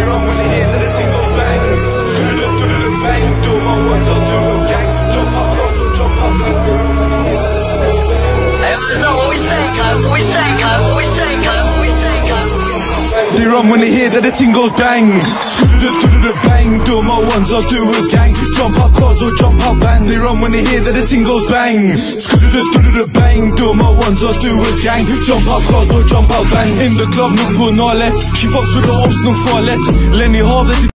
run when they hear that the ting goes bang. Bang, do my ones, I'll do a gang. Jump up, jump up, What we say, cuz, what we say, cuz, what we say, cuz, what we say, cuz. They run when they hear that the ting goes bang. Bang, do my ones, I'll do a gang. Jump up cars or jump up bands. They run when they hear that the ting goes bang. Bang, do my ones, I'll do a gang. Jump up cars or jump up bands. In the club, nuk på nalet. She fucks with the ops, nuk farlet. Lenny Harder